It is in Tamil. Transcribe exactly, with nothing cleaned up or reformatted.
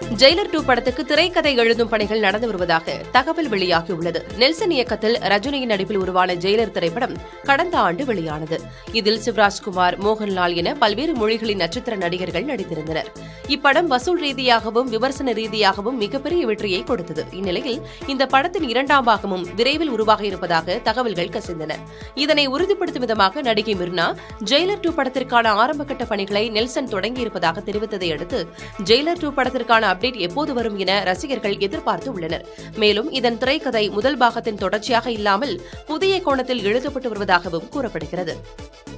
ஜெயிலர் டூ படத்துக்கு திரைக்கதை எழுதும் பணிகள் நடந்து வருவதாக தகவல் வெளியாகியுள்ளது. நெல்சன் இயக்கத்தில் ரஜினியின் நடிப்பில் உருவான ஜெயிலர் திரைப்படம் கடந்த ஆண்டு வெளியானது. இதில் சிவராஜ்குமார், மோகன்லால் என பல்வேறு மொழிகளின் நட்சத்திர நடிகர்கள் நடித்திருந்தனர். இப்படம் வசூல் ரீதியாகவும் விமர்சன ரீதியாகவும் மிகப்பெரிய வெற்றியை கொடுத்தது. இந்நிலையில் இந்த படத்தின் இரண்டாம் பாகமும் விரைவில் உருவாக இருப்பதாக தகவல்கள் கசிந்தன. இதனை உறுதிப்படுத்தும் விதமாக நடிகை மிர்னா ஜெயிலர் டூ படத்திற்கான ஆரம்பகட்ட பணிகளை நெல்சன் தொடங்கியிருப்பதாக தெரிவித்ததை அடுத்து ஜெயிலர் டூ படத்திற்கான அப்டேட் எப்போது வரும் என ரசிகர்கள் எதிர்பார்த்து உள்ளனர். மேலும் இதன் திரைக்கதை முதல் பாகத்தின் தொடர்ச்சியாக இல்லாமல் புதிய கோணத்தில் எழுதப்பட்டு வருவதாகவும் கூறப்படுகிறது.